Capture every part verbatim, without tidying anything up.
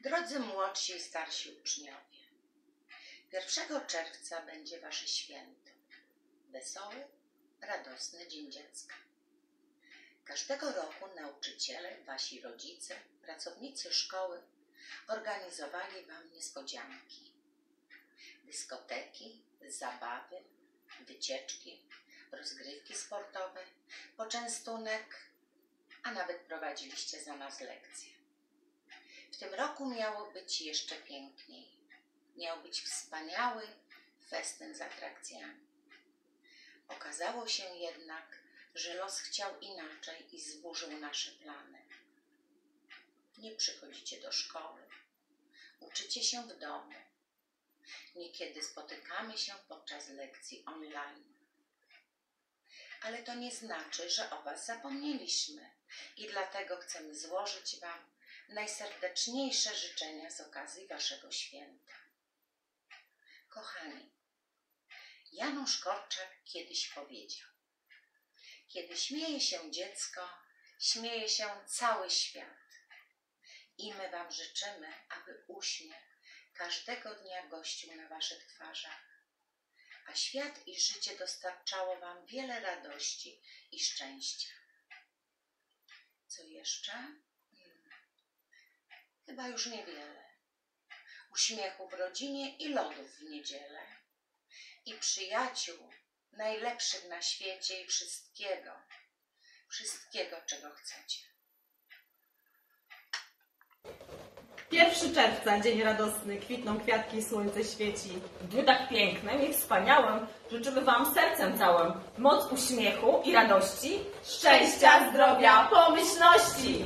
Drodzy młodsi i starsi uczniowie, pierwszego czerwca będzie wasze święto. Wesoły, radosny Dzień Dziecka. Każdego roku nauczyciele, wasi rodzice, pracownicy szkoły organizowali wam niespodzianki. Dyskoteki, zabawy, wycieczki, rozgrywki sportowe, poczęstunek, a nawet prowadziliście za nas lekcje. W tym roku miało być jeszcze piękniej. Miał być wspaniały festyn z atrakcjami. Okazało się jednak, że los chciał inaczej i zburzył nasze plany. Nie przychodzicie do szkoły, uczycie się w domu. Niekiedy spotykamy się podczas lekcji online. Ale to nie znaczy, że o was zapomnieliśmy i dlatego chcemy złożyć wam najserdeczniejsze życzenia z okazji waszego święta. Kochani, Janusz Korczak kiedyś powiedział: kiedy śmieje się dziecko, śmieje się cały świat. I my wam życzymy, aby uśmiech każdego dnia gościł na waszych twarzach, a świat i życie dostarczało wam wiele radości i szczęścia. Co jeszcze? Hmm. Chyba już niewiele. Uśmiechu w rodzinie i lodów w niedzielę. I przyjaciół najlepszych na świecie i wszystkiego, wszystkiego, czego chcecie. pierwszego czerwca, dzień radosny, kwitną kwiatki, słońce świeci. W dniu tak pięknym i wspaniałym życzymy wam sercem całym moc uśmiechu i radości, szczęścia, zdrowia, pomyślności.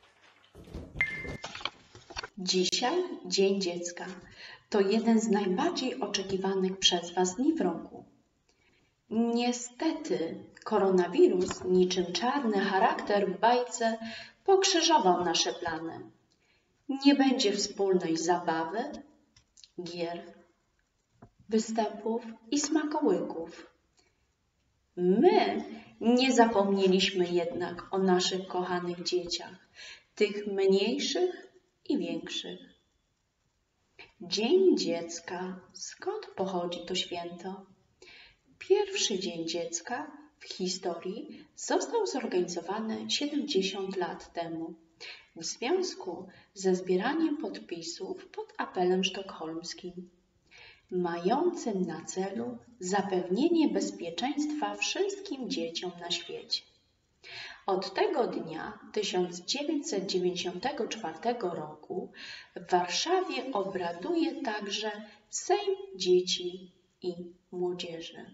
Dzisiaj Dzień Dziecka to jeden z najbardziej oczekiwanych przez Was dni w roku. Niestety koronawirus, niczym czarny charakter w bajce, pokrzyżował nasze plany. Nie będzie wspólnej zabawy, gier, występów i smakołyków. My nie zapomnieliśmy jednak o naszych kochanych dzieciach, tych mniejszych i większych. Dzień Dziecka. Skąd pochodzi to święto? Pierwszy Dzień Dziecka w historii został zorganizowany siedemdziesiąt lat temu w związku ze zbieraniem podpisów pod apelem sztokholmskim, mającym na celu zapewnienie bezpieczeństwa wszystkim dzieciom na świecie. Od tego dnia tysiąc dziewięćset dziewięćdziesiątego czwartego roku w Warszawie obraduje także Sejm Dzieci i Młodzieży.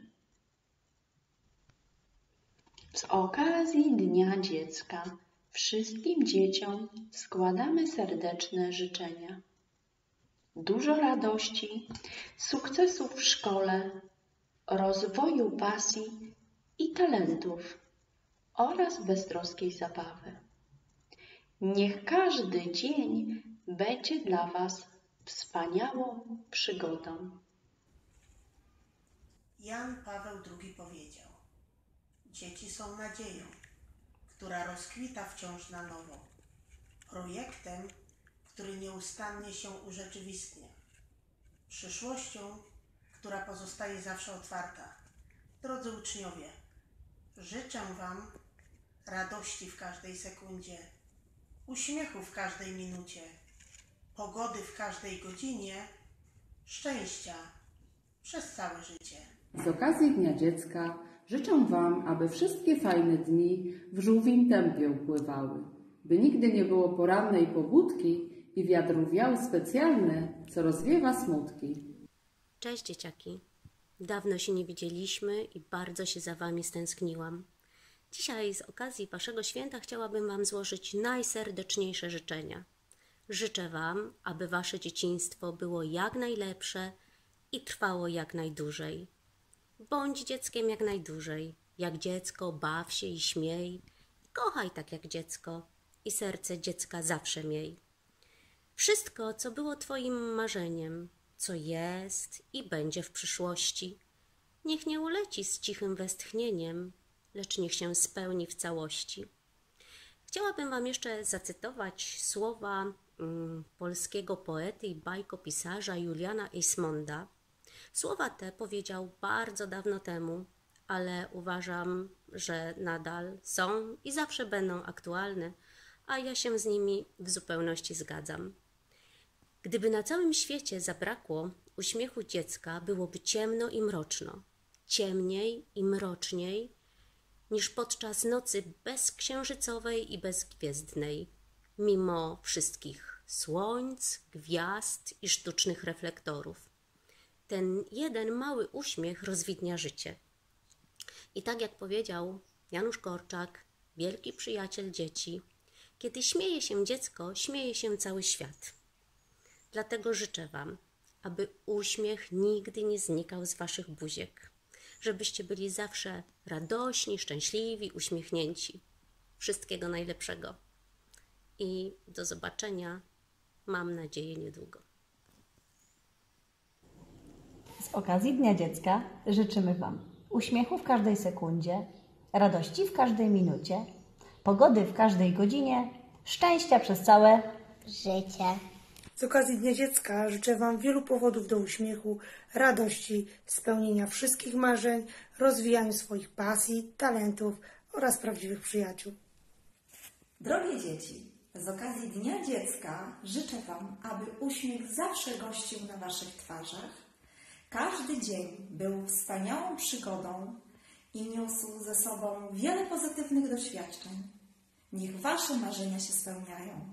Z okazji Dnia Dziecka wszystkim dzieciom składamy serdeczne życzenia. Dużo radości, sukcesów w szkole, rozwoju pasji i talentów oraz beztroskiej zabawy. Niech każdy dzień będzie dla Was wspaniałą przygodą. Jan Paweł drugi powiedział: dzieci są nadzieją, która rozkwita wciąż na nowo, projektem, który nieustannie się urzeczywistnia, przyszłością, która pozostaje zawsze otwarta. Drodzy uczniowie, życzę Wam radości w każdej sekundzie, uśmiechu w każdej minucie, pogody w każdej godzinie, szczęścia przez całe życie. Z okazji Dnia Dziecka życzę Wam, aby wszystkie fajne dni w żółwim tempie upływały, by nigdy nie było porannej pobudki i wiatr wiał specjalny, co rozwiewa smutki. Cześć dzieciaki. Dawno się nie widzieliśmy i bardzo się za Wami stęskniłam. Dzisiaj z okazji Waszego święta chciałabym Wam złożyć najserdeczniejsze życzenia. Życzę Wam, aby Wasze dzieciństwo było jak najlepsze i trwało jak najdłużej. Bądź dzieckiem jak najdłużej. Jak dziecko, baw się i śmiej. Kochaj tak jak dziecko i serce dziecka zawsze miej. Wszystko, co było Twoim marzeniem, co jest i będzie w przyszłości, niech nie uleci z cichym westchnieniem, lecz niech się spełni w całości. Chciałabym Wam jeszcze zacytować słowa mm, polskiego poety i bajkopisarza Juliana Eismonda. Słowa te powiedział bardzo dawno temu, ale uważam, że nadal są i zawsze będą aktualne, a ja się z nimi w zupełności zgadzam. Gdyby na całym świecie zabrakło uśmiechu dziecka, byłoby ciemno i mroczno, ciemniej i mroczniej niż podczas nocy bezksiężycowej i bezgwiezdnej, mimo wszystkich słońc, gwiazd i sztucznych reflektorów. Ten jeden mały uśmiech rozwidnia życie. I tak jak powiedział Janusz Korczak, wielki przyjaciel dzieci, kiedy śmieje się dziecko, śmieje się cały świat. Dlatego życzę Wam, aby uśmiech nigdy nie znikał z Waszych buziek, żebyście byli zawsze radośni, szczęśliwi, uśmiechnięci. Wszystkiego najlepszego i do zobaczenia, mam nadzieję, niedługo. Z okazji Dnia Dziecka życzymy Wam uśmiechu w każdej sekundzie, radości w każdej minucie, pogody w każdej godzinie, szczęścia przez całe życie. Z okazji Dnia Dziecka życzę Wam wielu powodów do uśmiechu, radości, spełnienia wszystkich marzeń, rozwijaniu swoich pasji, talentów oraz prawdziwych przyjaciół. Drogie dzieci, z okazji Dnia Dziecka życzę Wam, aby uśmiech zawsze gościł na Waszych twarzach. Każdy dzień był wspaniałą przygodą i niósł ze sobą wiele pozytywnych doświadczeń. Niech Wasze marzenia się spełniają.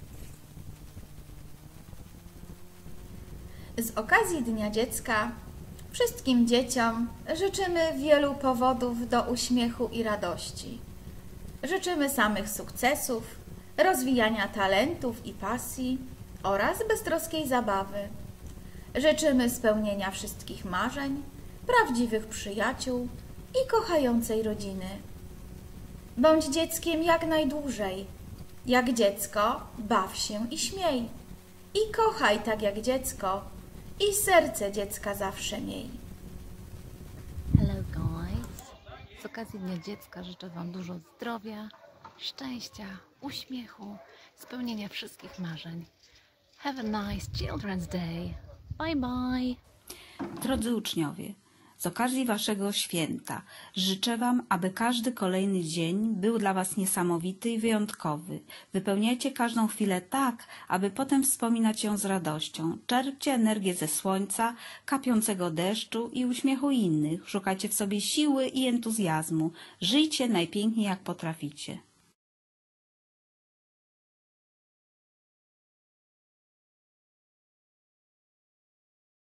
Z okazji Dnia Dziecka wszystkim dzieciom życzymy wielu powodów do uśmiechu i radości. Życzymy samych sukcesów, rozwijania talentów i pasji oraz beztroskiej zabawy. Życzymy spełnienia wszystkich marzeń, prawdziwych przyjaciół i kochającej rodziny. Bądź dzieckiem jak najdłużej. Jak dziecko, baw się i śmiej. I kochaj tak jak dziecko i serce dziecka zawsze miej. Hello guys! Z okazji Dnia Dziecka życzę Wam dużo zdrowia, szczęścia, uśmiechu, spełnienia wszystkich marzeń. Have a nice Children's Day. Bye bye! Drodzy uczniowie, z okazji Waszego święta życzę Wam, aby każdy kolejny dzień był dla Was niesamowity i wyjątkowy. Wypełniajcie każdą chwilę tak, aby potem wspominać ją z radością. Czerpcie energię ze słońca, kapiącego deszczu i uśmiechu innych. Szukajcie w sobie siły i entuzjazmu. Żyjcie najpiękniej jak potraficie.